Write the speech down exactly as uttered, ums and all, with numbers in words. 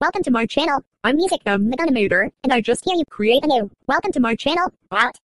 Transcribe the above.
Welcome to my channel. I'm Music from Madonna Motor, and I just hear you create a new. Welcome to my channel. What?